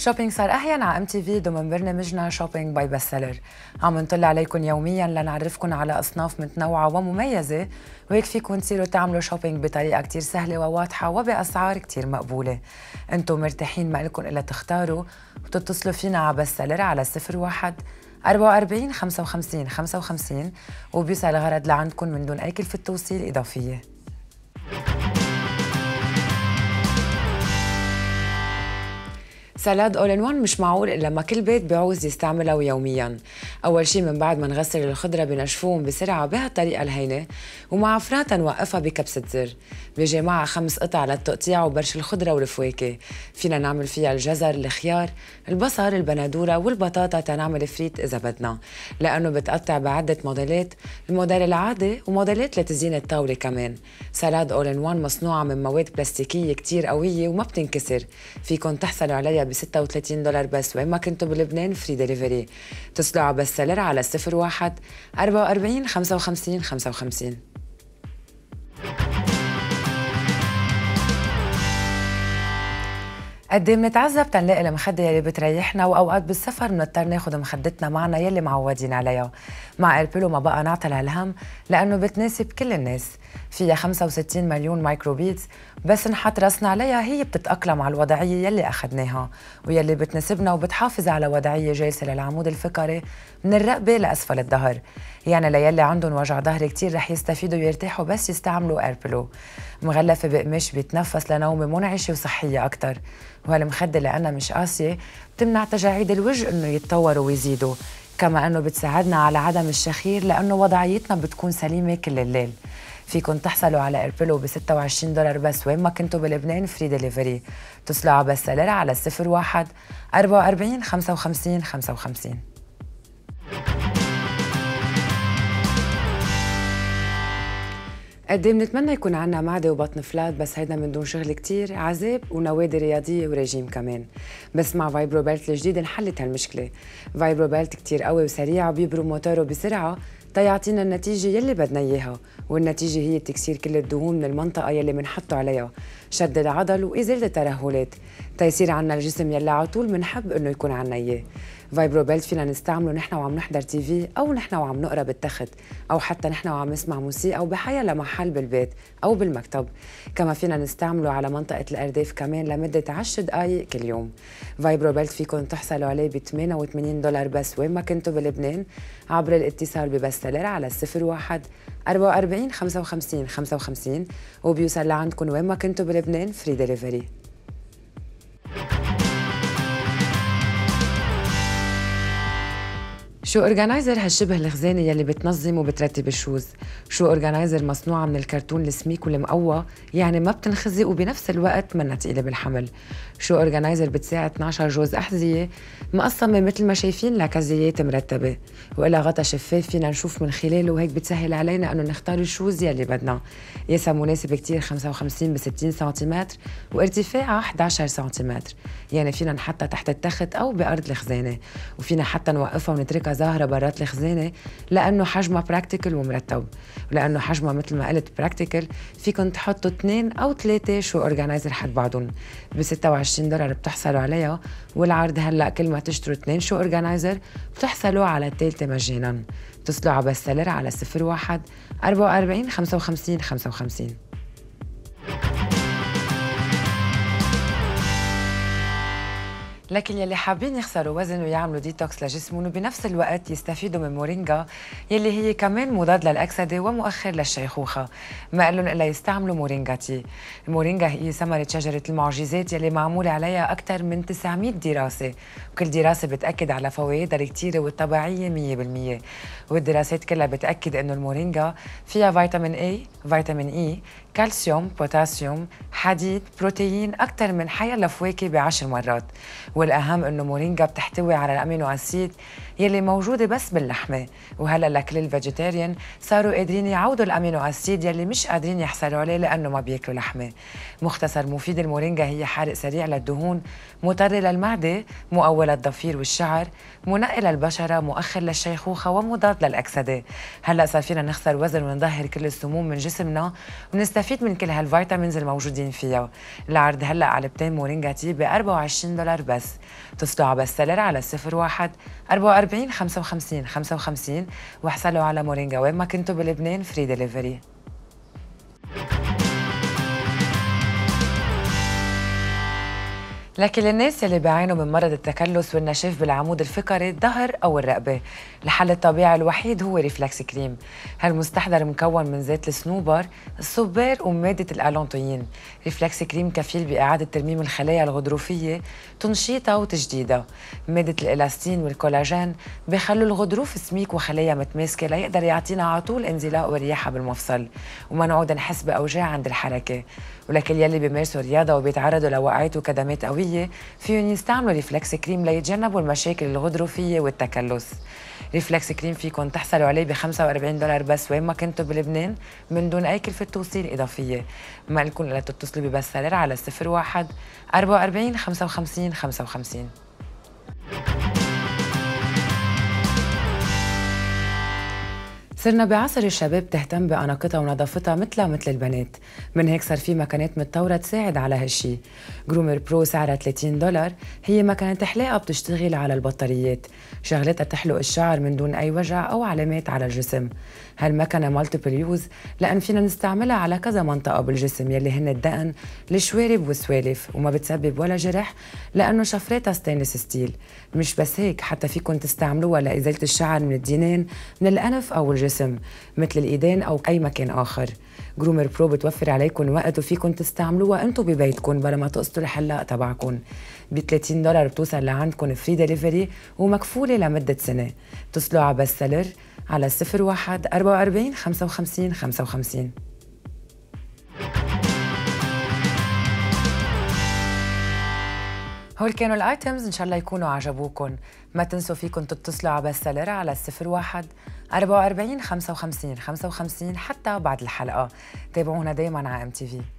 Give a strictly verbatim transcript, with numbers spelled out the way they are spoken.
الشوبينج صار أحيانا على ام تي في ضمن برنامجنا شوبينج باي بستسيلر. عم نطلع عليكم يوميا لنعرفكم على أصناف متنوعة ومميزة، وهيك فيكم تصيروا تعملوا شوبينج بطريقة كتير سهلة وواضحة وبأسعار كتير مقبولة. انتم مرتاحين، ما لكم إلا تختاروا وتتصلوا فينا على بستسيلر على صفر واحد أربعة وأربعين خمسة وخمسين خمسة وخمسين وبيوصل الغرض لعندكم من دون أي كلفة توصيل إضافية. سلاد اول ان وان مش معقول الا لما كل بيت بيعوز يستعملها يوميا. اول شي من بعد ما نغسل الخضره بنشفوهم بسرعه بهالطريقه الهينه، ومع فراتا نوقفها بكبسه زر. بيجي معها خمس قطع للتقطيع وبرش الخضره والفواكه. فينا نعمل فيها الجزر، الخيار، البصل، البندوره والبطاطا تنعمل فريت اذا بدنا، لانه بتقطع بعده موديلات، الموديل العادي وموديلات لتزيين الطاوله كمان. سلاد اول ان وان مصنوعه من مواد بلاستيكيه كتير قويه وما بتنكسر. فيكن تحصلوا عليها ب ستة وثلاثين دولار بس، وين ما كنتوا بلبنان فري ديليفري. اتصلوا على بستسيلر على صفر واحد أربعة وأربعين خمسة وخمسين خمسة وخمسين. قد ايه بنتعذب تنلاقي المخدة يلي بتريحنا، واوقات بالسفر بنضطر ناخد مخدتنا معنا يلي معودين عليها. مع ايربيلو ما بقى نعطل هالهم لانه بتناسب كل الناس. فيها خمسة وستين مليون مايكرو بيتس، بس نحط راسنا عليها هي بتتأقلم على الوضعية يلي أخدناها ويلي بتناسبنا، وبتحافظ على وضعية جالسة للعمود الفقري من الرقبة لأسفل الظهر. يعني ليلي عندهم وجع ظهر كتير رح يستفيدوا ويرتاحوا بس يستعملوا ايربيلو. مغلفة بقماش بيتنفس لنومة منعشة وصحية أكتر. وهالمخدة لأنها مش قاسية بتمنع تجاعيد الوجه إنه يتطوروا ويزيدوا، كما أنه بتساعدنا على عدم الشخير لأنه وضعيتنا بتكون سليمة كل الليل. فيكن تحصلوا على ايربيلو ب ستة وعشرين دولار بس، وين ما كنتوا بلبنان فري ديليفري. اتصلوا على بستسيلر على صفر واحد أربعة وأربعين خمسة وخمسين خمسة وخمسين. قد ايه بنتمنى يكون عنا معدة وبطن فلات، بس هيدا من دون شغل كتير، عذاب ونوادي رياضية وريجيم كمان. بس مع فايبرو بيلت الجديد انحلت هالمشكلة. فايبرو بيلت كتير قوي وسريع وبيبرم موتوره بسرعة تيعطينا النتيجة يلي بدنا إياها، والنتيجة هي تكسير كل الدهون من المنطقة يلي منحطه عليها، شد العضل وإزالة الترهلات، تيصير عنا الجسم يلي على طول منحب إنه يكون عنا إياه. فايبرو بيلت فينا نستعمله نحن وعم نحضر تي في، أو نحن وعم نقرا بالتخت، أو حتى نحن وعم نسمع موسيقى، أو بحيا لمحل بالبيت أو بالمكتب. كما فينا نستعمله على منطقة الأرداف كمان لمدة عشر دقايق كل يوم. فايبرو بيلت فيكم تحصلوا عليه ب ثمانية وثمانين دولار بس، وين ما كنتوا بلبنان، عبر الاتصال ببستسيلر على صفر واحد أربعة وأربعين خمسة وخمسين خمسة وخمسين وبيوصل لعندكم وين ما كنتوا بلبنان فري ديليفري. شو اورجانايزر هالشبه الخزانه يلي بتنظم وبترتب الشوز. شو اورجانايزر مصنوعه من الكرتون السميك والمقوى، يعني ما بتنخزي وبنفس الوقت منا ثقيله بالحمل. شو اورجانايزر بتساعد اثني عشر جوز احذيه مقسمه مثل ما شايفين لكزيات مرتبه، وإلها غطا شفاف فينا نشوف من خلاله، وهيك بتسهل علينا انه نختار الشوز يلي بدنا. قياسها مناسب كتير، خمسة وخمسين بستين سنتيمتر وارتفاعها أحد عشر سنتيمتر، يعني فينا نحطها تحت التخت او بارض الخزانه، وفينا حتى نوقفها ونتركها ظاهرة برات الخزانة لأنه حجمها براكتيكل ومرتب. ولأنه حجمها مثل ما قلت براكتيكل، فيكن تحطوا اثنين أو ثلاثة شو أورجانايزر حد بعضهم. ب ستة وعشرين دولار بتحصلوا عليها، والعرض هلأ كل ما تشتروا اثنين شو أورجانايزر بتحصلوا على الثالثة مجانا. اتصلوا على بستسيلر على صفر واحد أربعة وأربعين خمسة وخمسين خمسة وخمسين. لكن يلي حابين يخسروا وزن ويعملوا ديتوكس لجسمهم وبنفس الوقت يستفيدوا من مورينجا يلي هي كمان مضاد للأكسدة ومؤخر للشيخوخة، ما قالن إلا يستعملوا مورينجا تي. المورينجا هي ثمرة شجرة المعجزات يلي معمول عليها أكثر من تسعمية دراسة، وكل دراسة بتأكد على فوائدها الكتيرة والطبيعية مية بالمية. والدراسات كلها بتأكد إنه المورينجا فيها فيتامين اي، فيتامين اي، كالسيوم، بوتاسيوم، حديد، بروتين أكثر من حيلا فواكه بعشر مرات. والأهم إنه مورينجا بتحتوي على الأمينو أسيد يلي موجودة بس باللحمة، وهلا لكل الفيجيتيريان صاروا قادرين يعوضوا الأمينو أسيد يلي مش قادرين يحصلوا عليه لأنه ما بياكلوا لحمة. مختصر مفيد المورينجا هي حارق سريع للدهون، مطر للمعدة، مقوي للضفير والشعر، منقي للبشرة، مؤخر للشيخوخة، ومضاد للأكسدة. هلا صار فينا نخسر وزن ونظهر كل السموم من جسمنا، ونستفيد من كل هالفيتامينز الموجودين فيها. العرض هلا علبتين مورينجا تي ب أربعة وعشرين دولار بس، اتصلوا على بستسيلر على صفر واحد أربعة وأربعين خمسة وخمسين خمسة وخمسين واحصلوا على مورينجا وين ما كنتوا بلبنان فري ديليفري. لكن للناس يلي بيعانوا من مرض التكلس والنشاف بالعمود الفقري الظهر او الرقبه، الحل الطبيعي الوحيد هو ريفلكس كريم. هالمستحضر مكون من زيت الصنوبر، الصبار وماده الالونتوين. ريفلكس كريم كفيل باعاده ترميم الخلايا الغضروفيه، تنشيطها وتجديدها. ماده الالاستين والكولاجين بيخلوا الغضروف سميك وخلايا متماسكه ليقدر يعطينا على طول انزلاق ورياحه بالمفصل، وما نعود نحس باوجاع عند الحركه. ولكن يلي بيمارسوا رياضه وبيتعرضوا لوقعات وكدمات قويه فيهم يستعملوا ريفلكس كريم ليتجنبوا المشاكل الغضروفيه والتكلس. ريفلكس كريم فيكم تحصلوا عليه ب خمسة وأربعين دولار بس وين ما كنتوا بلبنان من دون اي كلفه توصيل اضافيه. ما لكم الا تتصلوا ببستسيلر على صفر واحد أربعة وأربعين خمسة وخمسين خمسة وخمسين. صرنا بعصر الشباب تهتم بأناقتها ونظافتها مثلها مثل البنات، من هيك صار في مكانات متطورة تساعد على هالشي. جرومر برو سعرها ثلاثين دولار، هي مكنة حلاقة بتشتغل على البطاريات، شغلتها تحلق الشعر من دون أي وجع أو علامات على الجسم. هالمكنة مالتيبل يوز لأن فينا نستعملها على كذا منطقة بالجسم يلي هن الدقن، الشوارب والسوالف، وما بتسبب ولا جرح لأنه شفراتها ستينلس ستيل. مش بس هيك، حتى فيكم تستعملوها لإزالة الشعر من الدينين، من الأنف أو الجسم مثل الإيدين أو أي مكان آخر. جرومر برو بتوفر عليكم وقت وفيكم تستعملوها انتم ببيتكم بلا ما تقصدوا الحلاق تبعكم. ب ثلاثين دولار بتوصل لعندكم فري ديليفري ومكفولة لمدة سنة. اتصلوا على بستسيلر على صفر واحد أربعة وأربعين خمسة وخمسين خمسة وخمسين. هول كانوا الايتمز، ان شاء الله يكونوا عجبوكم. ما تنسوا فيكم تتصلوا على بستسيلر على صفر واحد أربعة وأربعين خمسة وخمسين خمسة وخمسين حتى بعد الحلقة. تابعونا دايما على ام تي في.